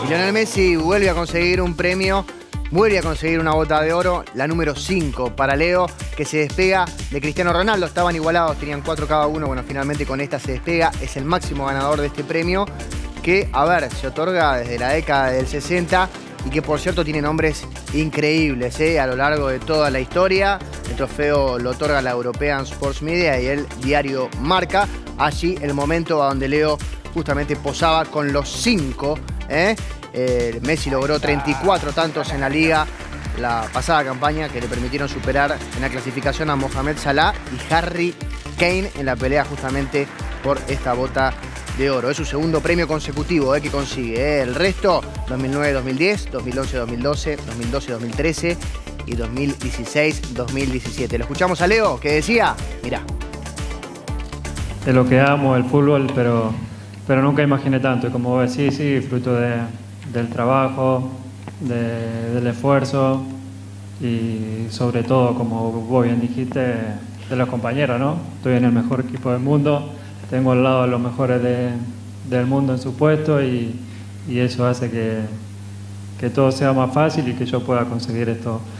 Y Lionel Messi vuelve a conseguir un premio, vuelve a conseguir una bota de oro, la número 5 para Leo, que se despega de Cristiano Ronaldo. Estaban igualados, tenían 4 cada uno. Bueno, finalmente con esta se despega. Es el máximo ganador de este premio que, a ver, se otorga desde la década del 60 y que, por cierto, tiene nombres increíbles a lo largo de toda la historia. El trofeo lo otorga la European Sports Media y el diario Marca. Allí el momento a donde Leo justamente posaba con los 5. Messi logró 34 tantos en la liga la pasada campaña que le permitieron superar en la clasificación a Mohamed Salah y Harry Kane en la pelea justamente por esta bota de oro. Es su segundo premio consecutivo que consigue. El resto, 2009-2010, 2011-2012, 2012-2013 y 2016-2017. Lo escuchamos a Leo, que decía, mirá. Es lo que amo, el fútbol, pero nunca imaginé tanto. Y como vos decís, sí, fruto del trabajo, del esfuerzo y sobre todo, como vos bien dijiste, de los compañeros, ¿no? Estoy en el mejor equipo del mundo, tengo al lado a los mejores del mundo en su puesto y eso hace que todo sea más fácil y que yo pueda conseguir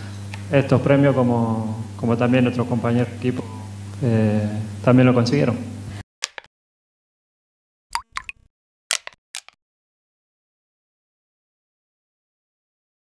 estos premios como también otros compañeros de equipo también lo consiguieron.